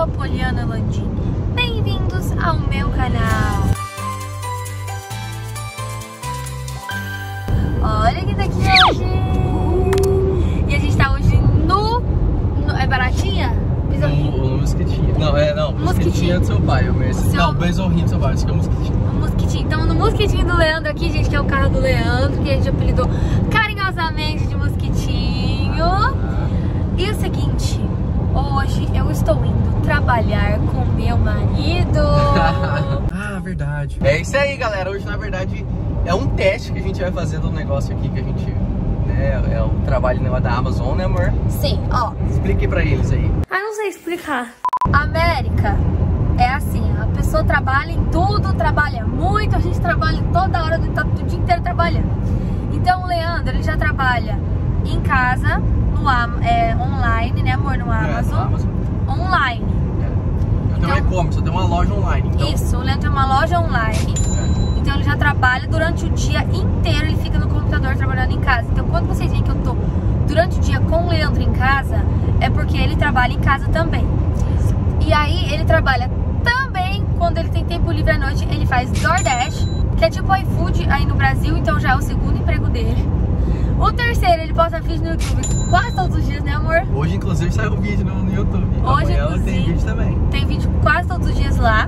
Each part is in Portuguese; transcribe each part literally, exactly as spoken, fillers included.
sou Poliana Landim. Bem-vindos ao meu canal. Olha quem tá aqui hoje. E a gente tá hoje no... no é Baratinha? No, no Mosquitinho. Não, é não. Mosquitinho é do seu pai. Eu conheço. Seu... Não, Besorrinho do seu pai. Isso que é o Mosquitinho. O Mosquitinho. Então, no Mosquitinho do Leandro aqui, gente, que é o carro do Leandro, que a gente apelidou carinhosamente de Mosquitinho. E o seguinte, hoje eu estou indo trabalhar com meu marido. Ah, verdade. É isso aí, galera. Hoje, na verdade, é um teste que a gente vai fazer do negócio aqui que a gente... É, é o trabalho da Amazon, né, amor? Sim, ó. Explique pra eles aí. Ah, não sei explicar. América é assim, a pessoa trabalha em tudo, trabalha muito, a gente trabalha toda hora, tá o dia inteiro trabalhando. Então o Leandro, ele já trabalha em casa, no, é, online, né, amor, no Amazon. É, no Amazon. Online. É. Eu tenho um e-commerce, eu tenho uma loja online. Então... Isso, o Leandro tem uma loja online. É. Então ele já trabalha durante o dia inteiro, ele fica no computador trabalhando em casa. Então quando vocês veem que eu tô durante o dia com o Leandro em casa, é porque ele trabalha em casa também. E aí ele trabalha também quando ele tem tempo livre à noite, ele faz DoorDash, que é tipo iFood aí no Brasil, então já é o segundo emprego dele. O terceiro, ele posta vídeo no YouTube quase todos os dias, né, amor? Hoje, inclusive, saiu um vídeo no, no YouTube. Hoje, amanhã tem vídeo também. Tem vídeo quase todos os dias lá.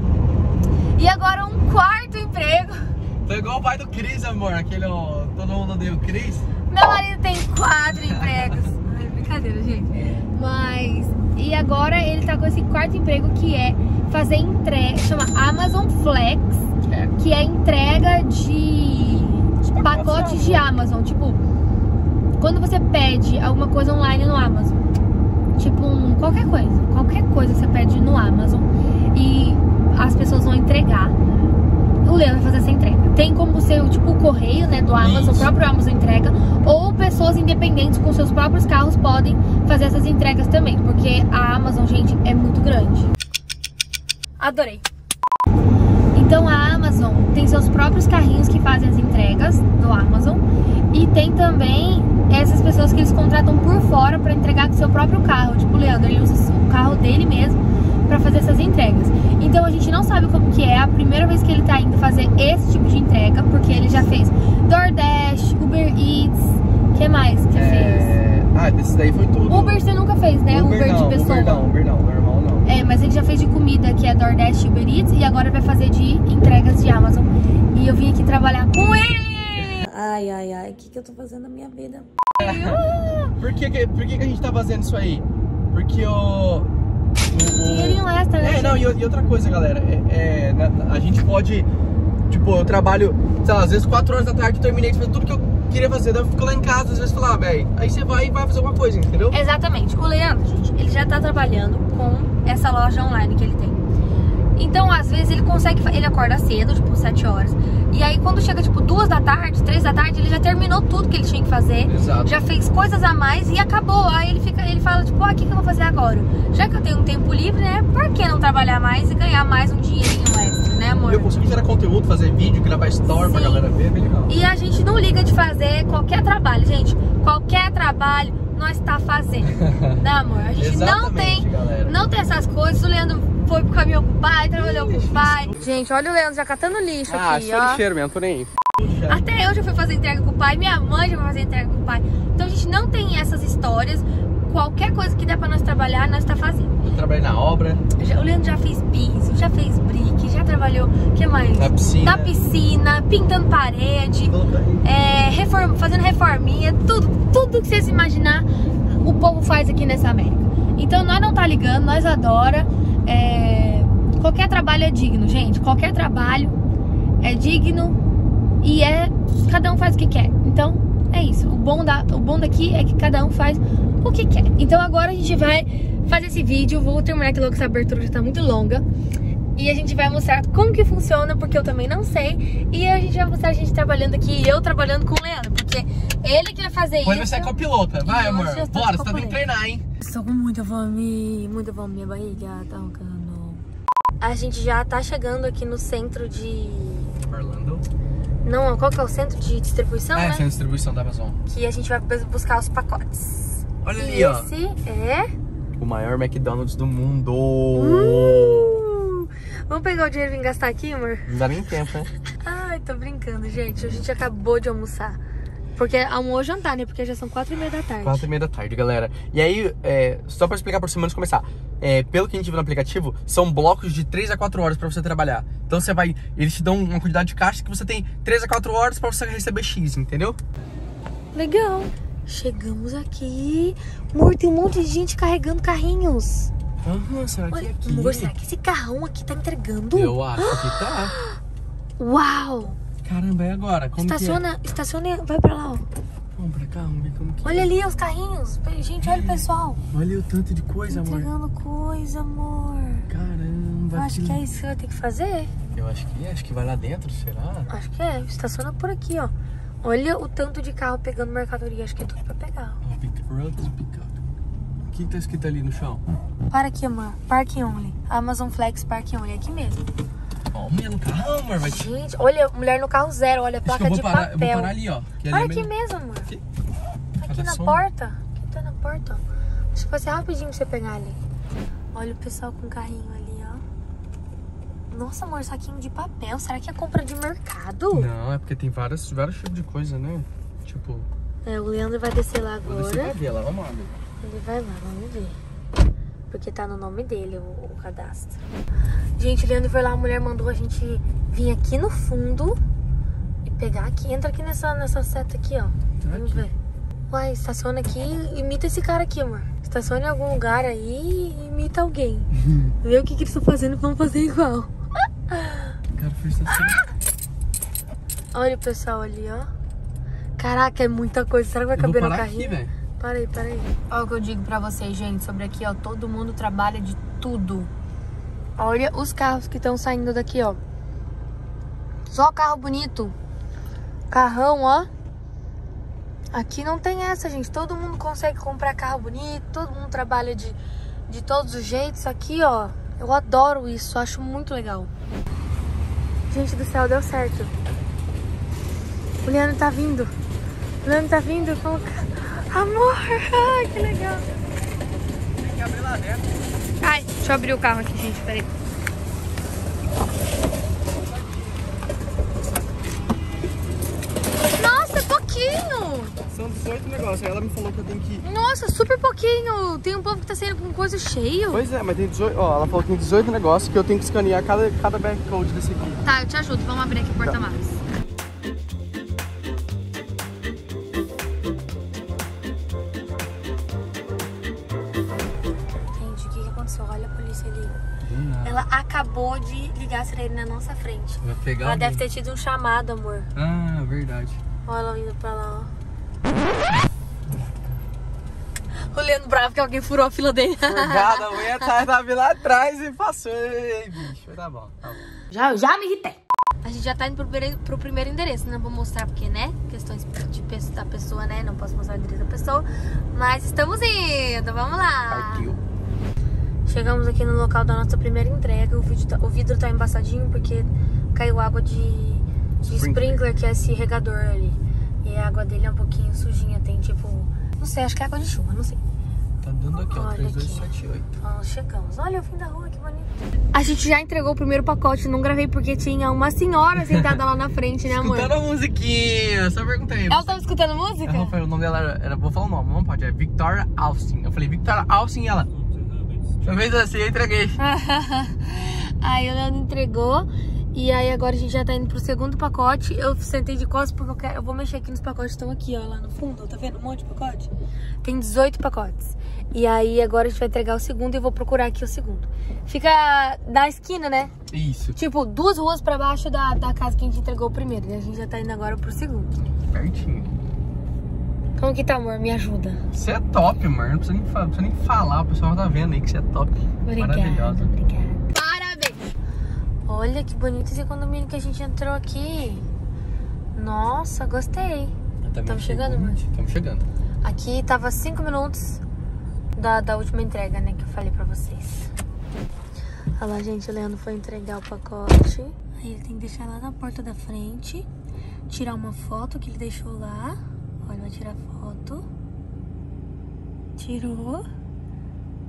E agora um quarto emprego. Tô igual o pai do Cris, amor. Aquele, ó, todo mundo odeia o Cris. Meu marido tem quatro empregos. Ai, brincadeira, gente. Mas... E agora ele tá com esse quarto emprego que é fazer entrega, chama Amazon Flex, é. Que é entrega de pacotes de Amazon. Tipo, quando você pede alguma coisa online no Amazon, tipo um, qualquer coisa, qualquer coisa você pede no Amazon e as pessoas vão entregar, o Leandro vai fazer essa entrega. Tem como ser tipo o correio, né, do Amazon, o próprio Amazon entrega, ou pessoas independentes com seus próprios carros podem fazer essas entregas também, porque a Amazon, gente, é muito grande. Adorei. Então a Amazon tem seus próprios carrinhos que fazem as entregas do Amazon e tem também essas pessoas que eles contratam por fora para entregar com seu próprio carro. Tipo o Leandro, ele usa o carro dele mesmo para fazer essas entregas. Então a gente não sabe como que é a primeira vez que ele tá indo fazer esse tipo de entrega, porque ele já fez DoorDash, Uber Eats, o que mais que é... fez? Ah, desse daí foi tudo. Uber você nunca fez, né? Uber, Uber não, de pessoa. Uber não, Uber não, normal não. É, mas ele já fez de comida, que é DoorDash e Uber Eats, e agora vai fazer de entregas de Amazon. E eu vim aqui trabalhar com ele! Ai, ai, ai, o que que eu tô fazendo na minha vida? Por que que, por que que a gente tá fazendo isso aí? Porque o... Dinheirinho extra, né? É, não, e, e outra coisa, galera, é, é, a gente pode, tipo, eu trabalho, sei lá, às vezes quatro horas da tarde eu terminei de fazer tudo que eu queria fazer, daí eu fico lá em casa, às vezes falar, ah, velho, aí você vai e vai fazer alguma coisa, entendeu? Exatamente, o Leandro, gente, ele já tá trabalhando com essa loja online que ele tem. Então, às vezes, ele consegue, ele acorda cedo, tipo, sete horas. E aí, quando chega, tipo, duas da tarde, três da tarde, ele já terminou tudo que ele tinha que fazer. Exato. Já fez coisas a mais e acabou. Aí ele fica, ele fala, tipo, ah, o que que eu vou fazer agora? Já que eu tenho um tempo livre, né, por que não trabalhar mais e ganhar mais um dinheirinho extra, né, amor? Eu consigo gerar conteúdo, fazer vídeo, gravar story. Sim. Pra galera ver, é bem legal. E a gente não liga de fazer qualquer trabalho, gente. Qualquer trabalho nós tá fazendo, né, amor? A gente não tem, galera. Não tem essas coisas. O Leandro foi pro caminhão com o pai, trabalhou com o pai. Gente, olha o Leandro já catando lixo ah, aqui, ó. Ah, ó. cheiro mesmo, tô nem aí. Até eu já fui fazer entrega com o pai, minha mãe já foi fazer entrega com o pai. Então a gente não tem essas histórias. Qualquer coisa que der pra nós trabalhar, nós tá fazendo. Eu trabalhei na obra. Já, o Leandro já fez piso, já fez brick, já trabalhou, o que mais? Na piscina. Na piscina, pintando parede, é, reform, fazendo reforminha, tudo, tudo que vocês imaginar, o povo faz aqui nessa América. Então nós não tá ligando, nós adora. É, qualquer trabalho é digno, gente. Qualquer trabalho é digno e é, cada um faz o que quer. Então é isso. O bom, da, o bom daqui é que cada um faz o que quer. Então agora a gente vai fazer esse vídeo. Vou terminar aqui logo, essa abertura já tá muito longa. E a gente vai mostrar como que funciona, porque eu também não sei. E a gente vai mostrar a gente trabalhando aqui e eu trabalhando com o Leandro, porque ele que vai fazer isso. Depois vai ser copilota. Vai, amor. Bora, você tá tendo que treinar, hein? Estou com muita fome, muita fome. Minha barriga tá roncando. A gente já tá chegando aqui no centro de... Orlando? Não, qual que é o centro de distribuição, é, né? É, centro de distribuição da Amazon. Que a gente vai buscar os pacotes. Olha ali, e ó. Esse é... O maior McDonald's do mundo. Uh! Vamos pegar o dinheiro e vir gastar aqui, amor? Não dá nem tempo, né? Ai, tô brincando, gente. A gente acabou de almoçar. Porque almoço jantar, né? Porque já são quatro e meia da tarde. Quatro e meia da tarde, galera. E aí, é, só pra explicar por cima antes de começar. É, pelo que a gente viu no aplicativo, são blocos de três a quatro horas pra você trabalhar. Então você vai, eles te dão uma quantidade de caixa que você tem três a quatro horas pra você receber X, entendeu? Legal. Chegamos aqui. Amor, tem um monte de gente carregando carrinhos. Aham, será que é aqui? Amor, será que esse carrão aqui tá entregando? Eu acho que tá. Uau! Caramba, e agora? Como estaciona, que é? estaciona, vai pra lá, ó. Vamos pra cá, vamos ver como que Olha é. ali os carrinhos. Gente, olha o pessoal. Olha o tanto de coisa, amor. Entregando coisa, amor. Caramba. Acho que é isso que você vai ter que fazer. Eu acho que é, acho que vai lá dentro, será? Acho que é, estaciona por aqui, ó. Olha o tanto de carro pegando mercadoria, acho que é tudo pra pegar. Ó, pick, roads pick up. O que que tá escrito ali no chão? Para aqui, amor. Parking only. Amazon Flex Parking only, aqui mesmo. Ó, mulher no carro, amor. Vai... Gente, olha, mulher no carro zero, olha a placa acho que eu de vou parar, papel. Eu vou parar ali, ó. Que Para ali aqui é meio... mesmo, amor. Aqui, aqui na sombra. porta. Aqui tá na porta, ó. Acho que vai ser rapidinho pra você pegar ali. Olha o pessoal com o carrinho ali, ó. Nossa, amor, saquinho de papel. Será que é compra de mercado? Não, é porque tem vários, vários tipos de coisa, né? Tipo... É, o Leandro vai descer lá agora. Você vai ver lá, vamos lá. Ele vai lá, vamos ver. Porque tá no nome dele o, o cadastro. Gente, o Leandro foi lá, a mulher mandou a gente vir aqui no fundo e pegar aqui. Entra aqui nessa, nessa seta aqui, ó. Vamos ver. Uai, estaciona aqui e imita esse cara aqui, amor. Estaciona em algum lugar aí e imita alguém. Vê o que, que eles estão fazendo e vamos fazer igual. O cara foi estacionar. Olha o pessoal ali, ó. Caraca, é muita coisa. Será que vai Eu vou caber no parar carrinho? aqui, velho. Para aí, para aí. Olha o que eu digo pra vocês, gente, sobre aqui, ó. Todo mundo trabalha de tudo. Olha os carros que estão saindo daqui, ó. Só carro bonito. Carrão, ó. Aqui não tem essa, gente. Todo mundo consegue comprar carro bonito. Todo mundo trabalha de, de todos os jeitos. Aqui, ó. Eu adoro isso. Acho muito legal. Gente do céu, deu certo. O Leandro tá vindo. O Leandro tá vindo. Vamos... Amor, ai, que legal. Tem que abrir lá dentro. Ai, deixa eu abrir o carro aqui, gente, peraí. Nossa, pouquinho! São dezoito negócios, aí ela me falou que eu tenho que... Nossa, super pouquinho! Tem um povo que tá saindo com coisa cheio. Pois é, mas tem dezoito... Ó, ela falou que tem dezoito negócios que eu tenho que escanear cada, cada barcode desse aqui. Tá, eu te ajudo, vamos abrir aqui o porta-malas. Olha a polícia ali. Ela acabou de ligar a sirene na nossa frente. Vai pegar ela alguém. deve ter tido um chamado, amor. Ah, verdade. Olha ela indo pra lá, ó. O Leandro bravo que alguém furou a fila dele. Forgada, a mulher tava lá atrás e passou. Ei, bicho, tá bom, tá bom. Já, já me irritei. A gente já tá indo pro primeiro, pro primeiro endereço. Não vou mostrar porque, né? Questões de, da pessoa, né? Não posso mostrar o endereço da pessoa. Mas estamos indo, vamos lá. Partiu. Chegamos aqui no local da nossa primeira entrega. O vidro tá, o vidro tá embaçadinho porque caiu água de, de Sprinkler. sprinkler, que é esse regador ali. E a água dele é um pouquinho sujinha. Tem tipo, não sei, acho que é água de chuva, não sei. Tá dando aqui, ó, Olha três dois aqui. sete oito. Ó, chegamos. Olha o fim da rua, que bonito. A gente já entregou o primeiro pacote. Não gravei porque tinha uma senhora sentada lá na frente, né, amor? Escutando a musiquinha, só perguntei. Ela tava escutando música? Ela falou, o nome dela era, era, vou falar o nome, não pode, é Victoria Austin. Eu falei, Victoria Austin, e ela... Eu fiz assim, eu entreguei. Aí ela entregou. E aí agora a gente já tá indo pro segundo pacote. Eu sentei de costas porque eu, quero, eu vou mexer aqui nos pacotes que estão aqui, ó, lá no fundo. Tá vendo um monte de pacote? Tem dezoito pacotes. E aí agora a gente vai entregar o segundo e eu vou procurar aqui o segundo. Fica na esquina, né? Isso. Tipo, duas ruas pra baixo da, da casa que a gente entregou o primeiro. E a gente já tá indo agora pro segundo. Pertinho. Como que tá, amor? Me ajuda. Você é top, amor. Não precisa nem, não precisa nem falar. O pessoal tá vendo aí que você é top. Obrigada, maravilhosa. obrigada. Parabéns! Olha que bonito esse condomínio que a gente entrou aqui. Nossa, gostei. Estamos chegando, amor? Estamos chegando. Aqui tava cinco minutos da, da última entrega, né? Que eu falei pra vocês. Olha lá, gente. O Leandro foi entregar o pacote. Aí ele tem que deixar lá na porta da frente. Tirar uma foto que ele deixou lá. Olha, vai tirar foto. Tirou.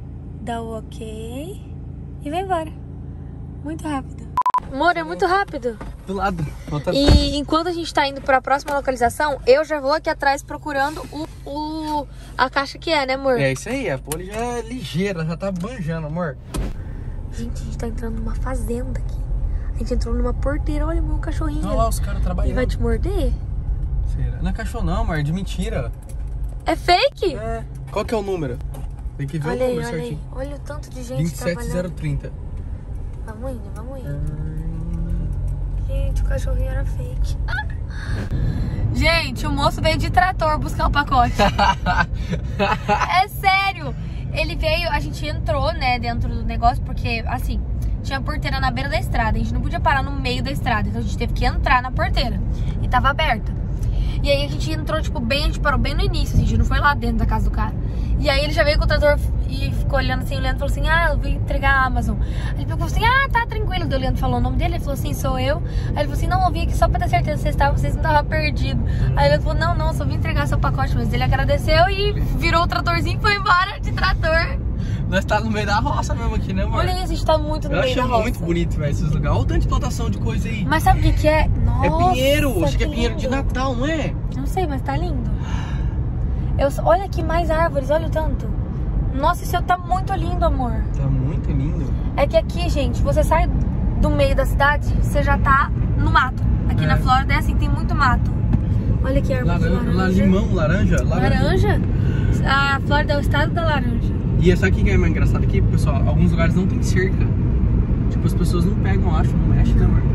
dá o ok e vai embora. Muito rápido. Amor, é muito rápido. Do lado. Volta... E enquanto a gente tá indo pra próxima localização, eu já vou aqui atrás procurando o, o, a caixa que é, né, amor? É isso aí, a Poli já é ligeira, já tá banjando, amor. Gente, a gente tá entrando numa fazenda aqui. A gente entrou numa porteira, olha o meu cachorrinho. Olha lá os caras trabalhando. Ele vai te morder? Será? Não é cachorro não, amor, é de mentira. É fake? É. Qual que é o número? Tem que ver olha o aí, número olha certinho. aí. Olha o tanto de gente vinte e sete zero trabalhando. trinta. Vamos indo, vamos indo. Gente, o cachorrinho era fake. Gente, o moço veio de trator buscar o pacote. É sério. Ele veio, a gente entrou, né, dentro do negócio, porque, assim, tinha porteira na beira da estrada. A gente não podia parar no meio da estrada, então a gente teve que entrar na porteira. E tava aberta. E aí a gente entrou, tipo, bem, a gente parou bem no início, assim, a gente não foi lá dentro da casa do cara. E aí ele já veio com o trator e ficou olhando assim, olhando e falou assim, ah, eu vim entregar a Amazon. Aí ele pegou assim, ah, tá tranquilo. O Leandro falou o nome dele, ele falou assim, sou eu. Aí ele falou assim, não, eu vim aqui só pra ter certeza que vocês, estavam, vocês não estavam perdidos. Aí ele falou, não, não, só vim entregar seu pacote. Mas ele agradeceu e virou o tratorzinho e foi embora de trator. Nós tá no meio da roça mesmo aqui, né, amor? Olha isso, a gente tá muito no eu meio da roça. Eu achei muito bonito, velho, esses lugares. Olha o tanto de plantação de coisa aí. Mas sabe o que que é? Nossa, é pinheiro, acho que é que pinheiro lindo. de Natal, não é? Não sei, mas tá lindo. Eu, olha aqui mais árvores, olha o tanto. Nossa, esse céu tá muito lindo, amor. Tá muito lindo. É que aqui, gente, você sai do meio da cidade, você já tá no mato. Aqui é. na Flórida é assim, tem muito mato. Olha aqui a árvore Laran de laranja. Limão, laranja, laranja. Laranja? A Flórida é o estado da laranja. E sabe o que é mais engraçado aqui, pessoal? Alguns lugares não tem cerca. Tipo, as pessoas não pegam, acho, não mexe, né, amor?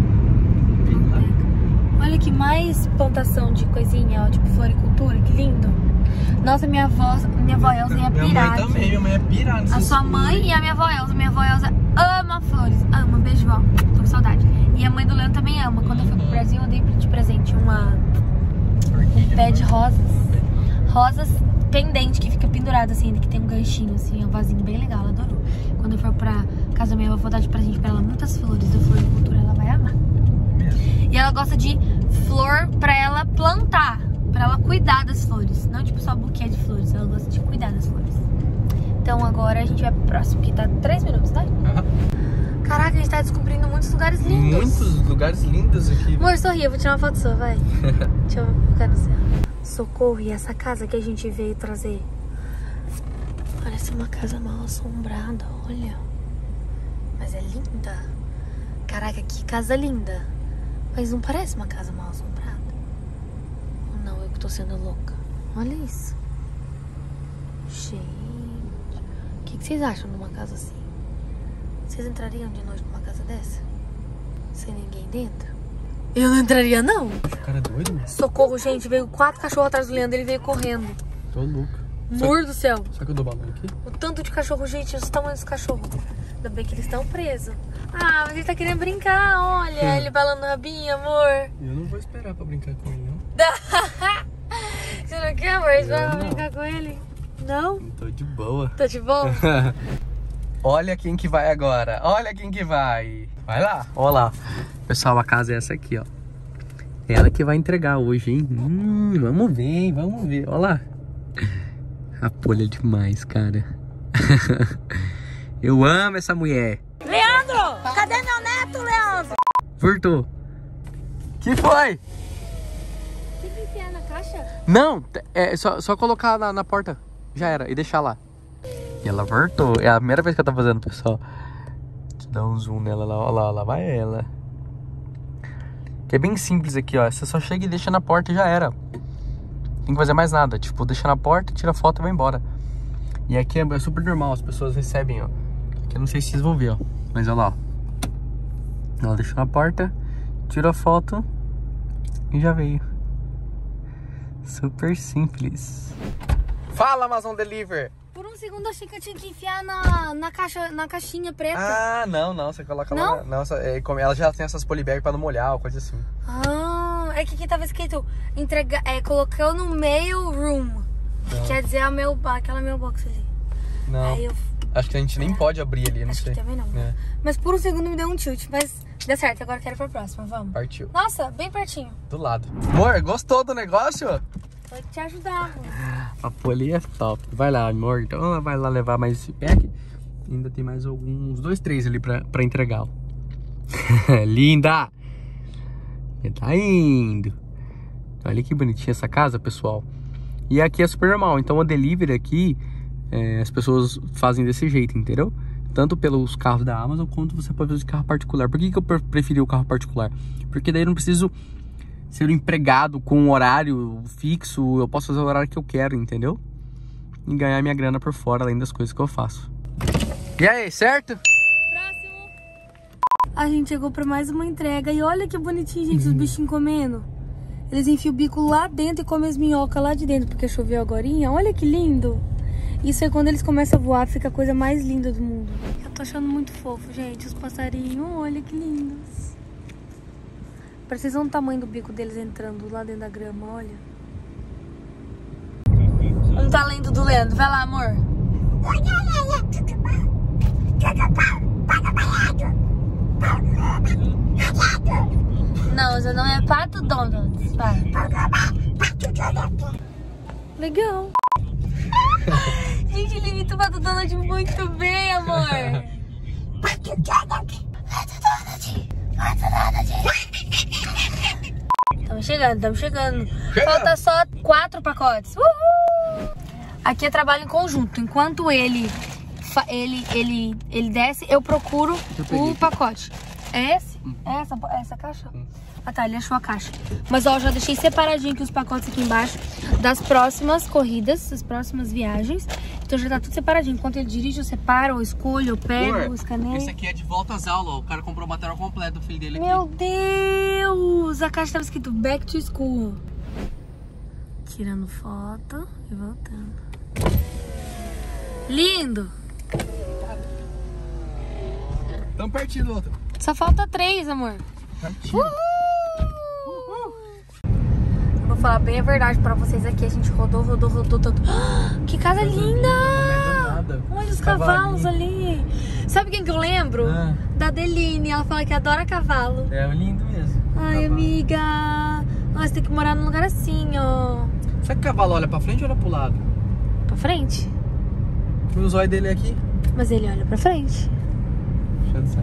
Tem lá. Olha que mais plantação de coisinha, ó, tipo floricultura, que lindo. Nossa, minha avó, minha avó Elza ia pirar. Minha mãe também, minha mãe ia pirar. A sua mãe e a minha avó Elza. Minha avó Elza ama flores, ama, beijo, vó. Tô com saudade. E a mãe do Leandro também ama. Quando eu fui pro Brasil, eu dei de presente uma... um pé de rosas. Rosas pendente, que fica pendurado assim, que tem um ganchinho assim, um vasinho bem legal, ela adorou. Quando eu for pra casa da minha avó, vou dar de presente pra ela muitas flores da floricultura, ela vai amar. E ela gosta de flor pra ela plantar, pra ela cuidar das flores. Não tipo só buquê de flores, ela gosta de cuidar das flores. Então agora a gente vai pro próximo, que tá três minutos, tá? Uhum. Caraca, a gente tá descobrindo muitos lugares lindos. Muitos lugares lindos aqui. Amor, sorri, eu vou tirar uma foto sua, vai. Deixa eu focar no céu. Socorro, e essa casa que a gente veio trazer? Parece uma casa mal assombrada, olha. Mas é linda. Caraca, que casa linda. Mas não parece uma casa mal assombrada. Ou não, eu que tô sendo louca. Olha isso. Gente, o que, que vocês acham de uma casa assim? Vocês entrariam de noite numa casa dessa? Sem ninguém dentro? Eu não entraria, não. O cara é doido, mano. Socorro, gente. Veio quatro cachorros atrás do Leandro. Ele veio correndo. Tô louco. Amor do céu. Será que eu dou balão aqui? O tanto de cachorro, gente. Os tamanhos dos cachorros. Ainda bem que eles estão presos. Ah, mas ele tá querendo brincar. Olha, Sim. ele balando o rabinho, amor. Eu não vou esperar pra brincar com ele, não. Você não quer, amor? Esperar pra brincar com ele? Não? Tô de boa. Tá de boa? Olha quem que vai agora. Olha quem que vai. Vai lá. Olha lá. Pessoal, a casa é essa aqui, ó. Ela que vai entregar hoje, hein? Hum, vamos ver, vamos ver. Olha lá. A Poli é demais, cara. Eu amo essa mulher. Leandro! Cadê meu neto, Leandro? Furtou. Que foi? Tem que enfiar na caixa? Não, é só, só colocar na, na porta. Já era, e deixar lá. E ela voltou. É a primeira vez que eu tô fazendo, pessoal. Deixa eu dar um zoom nela lá. Olha lá, lá vai ela. Que é bem simples aqui, ó. Você só chega e deixa na porta e já era. Tem que fazer mais nada. Tipo, deixa na porta, tira a foto e vai embora. E aqui é super normal, as pessoas recebem, ó. Aqui eu não sei se vocês vão ver, ó. Mas olha lá, ó. Ela deixa na porta, tira a foto e já veio. Super simples. Fala, Amazon Deliver! Por um segundo eu achei que eu tinha que enfiar na, na, caixa, na caixinha preta. Ah, não, não. Você coloca não? lá. Não, é, ela já tem essas polybag pra não molhar ou coisa assim. Ah, é que aqui tava escrito entrega, é, colocou no mail room. Não. Quer dizer, a meu, aquela mailbox ali. Não. Aí eu, acho que a gente nem é. pode abrir ali, não acho sei. Que também não. É. Mas por um segundo me deu um tilt, mas deu certo. Agora eu quero ir pra próxima, vamos. Partiu. Nossa, bem pertinho. Do lado. Amor, gostou do negócio? Vou te ajudar, amor. A Poli é top. Vai lá, amor. Então ela vai lá levar mais esse pack. Ainda tem mais alguns dois, três ali pra, pra entregar. Linda! Tá indo. Olha que bonitinha essa casa, pessoal. E aqui é super normal. Então a delivery aqui, é, as pessoas fazem desse jeito, entendeu? Tanto pelos carros da Amazon, quanto você pode fazer de carro particular. Por que, que eu preferi o carro particular? Porque daí eu não preciso ser um empregado com um horário fixo. Eu posso fazer o horário que eu quero, entendeu? E ganhar minha grana por fora, além das coisas que eu faço. E aí, certo? Próximo. A gente chegou pra mais uma entrega. E olha que bonitinho, gente, uhum. Os bichinhos comendo. Eles enfiam o bico lá dentro e comem as minhocas lá de dentro, porque choveu agorinha. Olha que lindo. Isso é quando eles começam a voar, fica a coisa mais linda do mundo. Eu tô achando muito fofo, gente, os passarinhos. Olha que lindos. Precisa do tamanho do bico deles entrando lá dentro da grama, olha. Um talento do Leandro. Vai lá, amor. Não, você não é Pato Donald. Vai. Legal. Gente, ele imita o Pato Donald muito bem, amor. Pato Donald. Pato Donald. Pato Donald. Estamos chegando, estamos chegando. Chega. Falta só quatro pacotes. Uhul! Aqui é trabalho em conjunto. Enquanto ele, ele, ele, ele desce, eu procuro eu o pacote. É esse? Hum. É essa, é essa caixa? Hum. Ah tá, ele achou a caixa. Mas ó, já deixei separadinho aqui os pacotes aqui embaixo das próximas corridas, das próximas viagens. Então já tá tudo separadinho. Enquanto ele dirige, eu separo, eu escolho, eu pego, eu escaneio. Esse aqui é de volta às aulas, ó. O cara comprou o material completo do filho dele aqui. Meu Deus! A caixa tava escrito Back to School. Tirando foto e voltando. Lindo! Tão pertinho do outro. Só falta três, amor. Pertinho. Uhul! Vou falar bem a verdade pra vocês aqui. A gente rodou, rodou, rodou, rodou. Que casa linda! Olha os cavalos ali. Sabe quem que eu lembro? Ah. Da Deline. Ela fala que adora cavalo. É lindo mesmo. Ai, cavalo. Amiga. Nós tem que morar num lugar assim, ó. Será que o cavalo olha pra frente ou olha pro lado? Pra frente. O zóio dele é aqui. Mas ele olha pra frente. Deixa eu sair.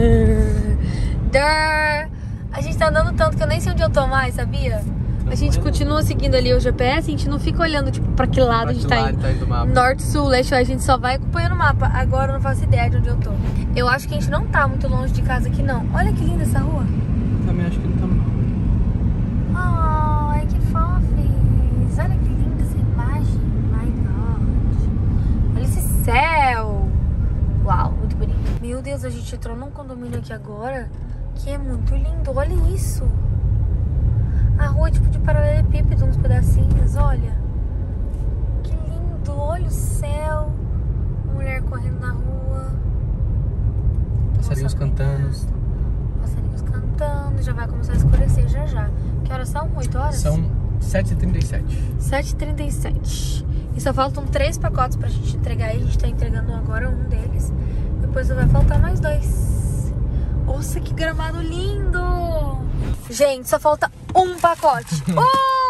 Ah. A gente tá andando tanto que eu nem sei onde eu tô mais, sabia? A gente continua seguindo ali o G P S, a gente não fica olhando, tipo, pra que lado pra a gente tá indo. Tá indo norte, sul, leste, a gente só vai acompanhando o mapa. Agora eu não faço ideia de onde eu tô. Eu acho que a gente não tá muito longe de casa aqui, não. Olha que linda essa rua. Também acho que não tá mal. Ai, que fofes. Olha que linda essa imagem. My God. Olha esse céu. Uau, muito bonito. Meu Deus, a gente entrou num condomínio aqui agora que é muito lindo. Olha isso. A rua é tipo de paralelepípedo, uns pedacinhos, olha. Que lindo, olha o céu. Mulher correndo na rua. Passarinhos cantando. Passarinhos cantando, já vai começar a escurecer já já. Que horas são? oito horas? São sete e trinta e sete. sete e trinta e sete. E só faltam três pacotes pra gente entregar. E a gente tá entregando agora um deles. Depois vai faltar mais dois. Nossa, que gramado lindo! Gente, só falta um pacote. Oh!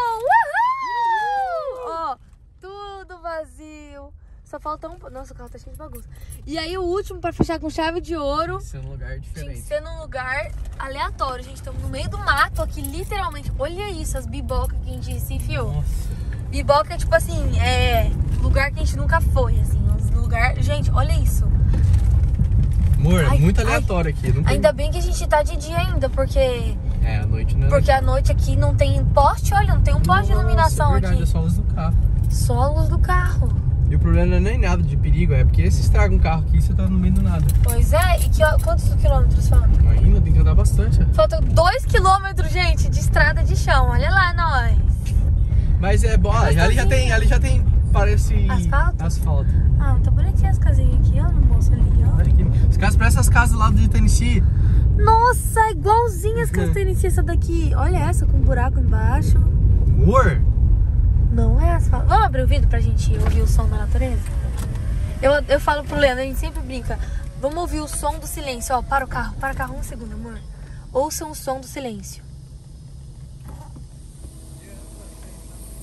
Uhul! Ó, oh, tudo vazio. Só falta um... Nossa, o carro tá cheio de bagunça. E aí o último pra fechar com chave de ouro. Tem que ser num lugar diferente. Tem que ser num lugar aleatório, gente. Estamos no meio do mato aqui, literalmente. Olha isso, as bibocas que a gente se enfiou. Nossa. Biboca é tipo assim, é lugar que a gente nunca foi, assim. Uns lugar... Gente, olha isso. Amor, ai, muito aleatório ai, aqui. Não tem... Ainda bem que a gente tá de dia ainda, porque... É, a noite não é. Porque a noite aqui não tem poste, olha, não tem um poste de iluminação. É verdade, aqui. É só a luz do carro. Só a luz do carro. E o problema não é nem nada de perigo, é porque se estraga um carro aqui e você tá no meio do nada. Pois é, e que, quantos quilômetros faltam? Ainda tem que andar bastante. Faltam dois quilômetros, gente, de estrada de chão, olha lá nós. Mas é bom, ali já tem, ali já tem, parece... Asfalto? Asfalto. Ah, tá bonitinha as casinhas aqui, ó, no moço ali, ó. Olha aqui. Os caras parecem as casas lá de Tennessee. Nossa, igualzinha as casas de Tennessee, essa daqui. Olha essa, com um buraco embaixo. Amor! Não é asfalto. Vamos abrir o vidro pra gente ouvir o som da natureza? Eu, eu falo pro Leandro, a gente sempre brinca. Vamos ouvir o som do silêncio, ó, para o carro, para o carro, um segundo, amor. Ouçam o som do silêncio.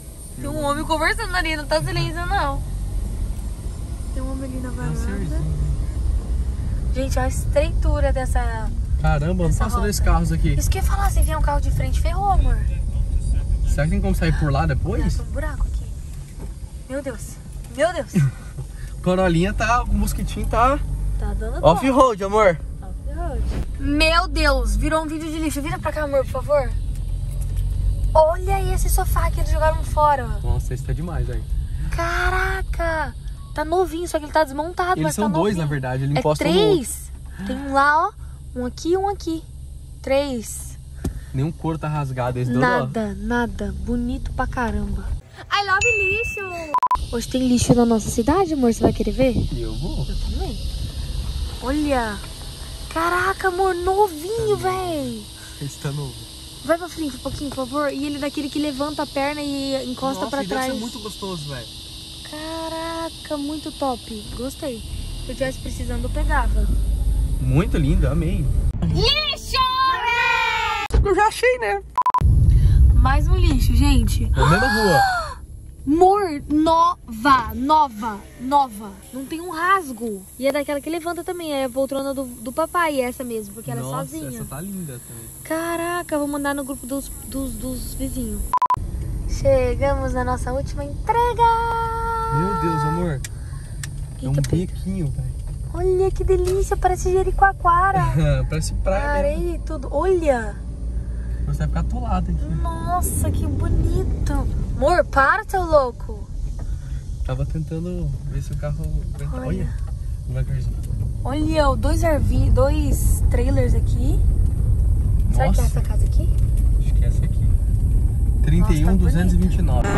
Tem um homem conversando ali, não tá silêncio não. Tem um homem ali na varanda. Gente, olha a estreitura dessa... Caramba, não passa dois carros aqui. Isso que eu ia falar, se vier um carro de frente, ferrou, amor. Será que tem como sair por lá depois? Tem um buraco aqui. Meu Deus. Meu Deus. Corolinha tá, o mosquitinho tá... Tá dando off-road, amor. Off-road. Meu Deus, virou um vídeo de lixo. Vira pra cá, amor, por favor. Olha esse sofá que eles jogaram fora. Nossa, esse tá demais, velho. Caraca. Tá novinho, só que ele tá desmontado. Eles mas são tá dois, novinho. na verdade. Ele é encosta três. um Tem um lá, ó. Um aqui e um aqui. Três. Nenhum couro tá rasgado. Esse Nada, deu nada. Bonito pra caramba. I love lixo. Hoje tem lixo na nossa cidade, amor. Você vai querer ver? Eu vou. Eu também. Olha. Caraca, amor. Novinho, véi. Esse tá novo. Vai pra frente um pouquinho, por favor. E ele é daquele que levanta a perna e encosta Nossa, pra e trás. deve ser muito gostoso, velho. Caraca, muito top. Gostei. Se eu tivesse precisando, eu pegava. Muito lindo, amei. Lixo! Eu já achei, né? Mais um lixo, gente. Na mesma rua. Amor, nova, nova, nova. Não tem um rasgo. E é daquela que levanta também. É a poltrona do, do papai, essa mesmo, porque ela Nossa, é sozinha. essa tá linda também. Caraca, vou mandar no grupo dos, dos, dos vizinhos. Chegamos na nossa última entrega. Meu Deus, amor. É um bequinho, velho. Olha que delícia, parece Jericoacoara. Parece praia. Areia e tudo. Olha. Você vai ficar atolado aqui. Nossa, que bonito. Amor, para, seu louco. Tava tentando ver se o carro... Olha. Olha. Devagarzinho. Olha, dois R V, dois trailers aqui. Será que é essa casa aqui? Acho que é essa aqui. trinta e um, duzentos e vinte e nove.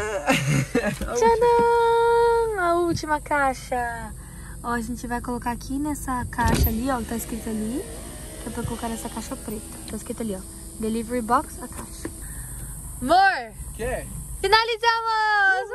Tcharam! A última caixa. Ó, a gente vai colocar aqui nessa caixa ali, ó, que tá escrito ali. Que é pra colocar nessa caixa preta. Tá escrito ali, ó. Delivery box, a caixa. Amor! Que? Finalizamos!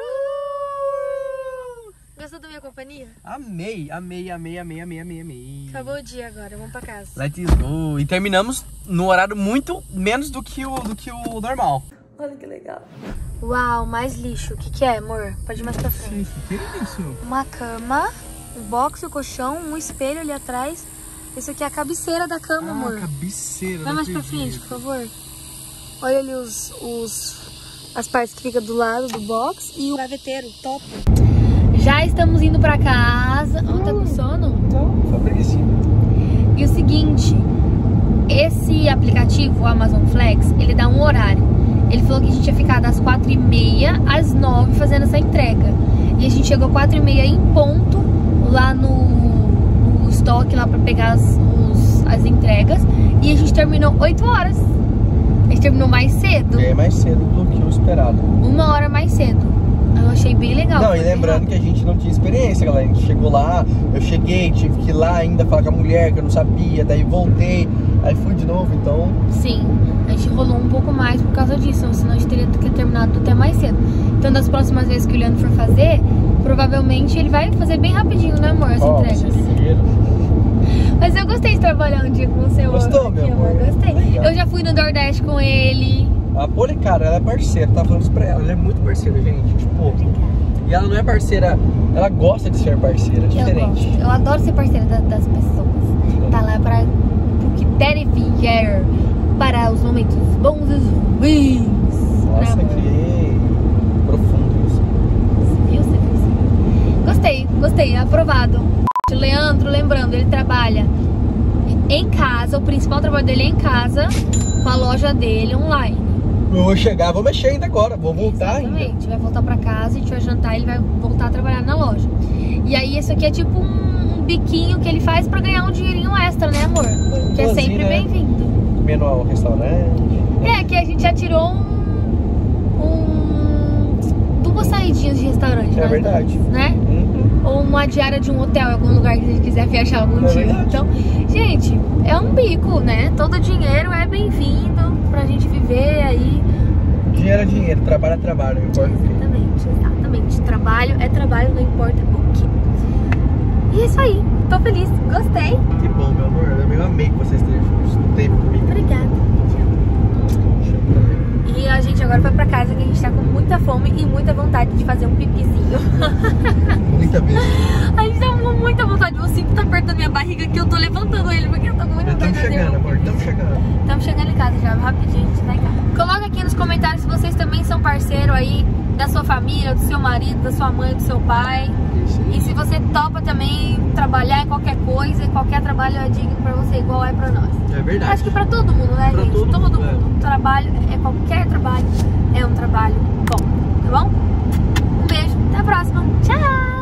Uh! Gostou da minha companhia? Amei, amei, amei, amei, amei, amei, amei. Acabou o dia agora, vamos pra casa. Let's go. E terminamos no horário muito menos do que o, do que o normal. Olha que legal. Uau, mais lixo. O que que é, amor? Pode ir mais pra frente. Que é isso? Uma cama, um box, um colchão, um espelho ali atrás. Esse aqui é a cabeceira da cama, Ah, amor. cabeceira. Vai mais pra frente, por favor. Olha ali os, os, as partes que ficam do lado do box e o gaveteiro, top. Já estamos indo pra casa. Oh, tá com sono? Não, só preguiça. E o seguinte, esse aplicativo, o Amazon Flex, ele dá um horário. Ele falou que a gente ia ficar das quatro e meia às nove fazendo essa entrega. E a gente chegou quatro e meia em ponto lá no, no estoque lá pra pegar as, os, as entregas. E a gente terminou oito horas. A gente terminou mais cedo. É mais cedo do que o esperado. Uma hora mais cedo. Eu achei bem legal. Não, e lembrando que a gente não tinha experiência, galera. A gente chegou lá, eu cheguei, tive que ir lá ainda falar com a mulher que eu não sabia, daí voltei, aí fui de novo, então... Sim, a gente rolou um pouco mais por causa disso, senão a gente teria que ter terminado até mais cedo. Então das próximas vezes que o Leandro for fazer, provavelmente ele vai fazer bem rapidinho, né, amor, as Ó, entregas. Mas eu gostei de trabalhar um dia com o seu Gostou, aqui, meu amor? amor. Gostei. Legal. Eu já fui no DoorDash com ele. A Poli, cara, ela é parceira, tá falando isso pra ela, ela é muito parceira, gente, tipo... E ela não é parceira, ela gosta de ser parceira, diferente. Eu gosto. Eu adoro ser parceira da, das pessoas. Tá lá para o que der e vier, para os momentos bons e ruins. Nossa, né, que profundo isso. Você viu? Você viu? Gostei, gostei, aprovado. O Leandro, lembrando, ele trabalha em casa, o principal trabalho dele é em casa, com a loja dele online. Eu vou chegar, vou mexer ainda agora, vou voltar ainda. Exatamente, vai voltar pra casa, a gente vai jantar e ele vai voltar a trabalhar na loja. E aí isso aqui é tipo um, um biquinho que ele faz pra ganhar um dinheirinho extra, né, amor? Que é sempre né? bem-vindo. Comer no restaurante. É, que a gente já tirou um... um duas saidinhas de restaurante, É né? verdade. Né? Uhum. Ou uma diária de um hotel em algum lugar que a gente quiser viajar algum É dia. verdade. Então, gente, é um bico, né? Todo dinheiro é bem-vindo pra gente viver aí. Dinheiro é dinheiro, trabalho é trabalho, não importa o que. Exatamente, exatamente. Trabalho é trabalho, não importa o que. E é isso aí. Tô feliz, gostei. Que bom, meu amor. Eu amei que vocês estejam comigo. Obrigada. Te amo também. E a gente agora foi pra casa, que a gente tá com muita fome e muita vontade de fazer um pipizinho. Muita vez. A gente tá com muita vontade. O cinto tá apertando minha barriga que eu tô levantando ele, porque eu tô com muita vontade de fazer. Estamos chegando, amor, estamos chegando. Estamos chegando em casa já, rapidinho, a gente tá em casa. Coloca aqui nos comentários se vocês também são parceiro aí da sua família, do seu marido, da sua mãe, do seu pai. E se você topa também trabalhar em qualquer coisa, qualquer trabalho é digno pra você, igual é pra nós. É verdade. Acho que pra todo mundo, né, Pra gente? todo Todo mundo, mundo. é. Trabalho, é qualquer trabalho, é um trabalho bom, tá bom? Um beijo, até a próxima. Tchau!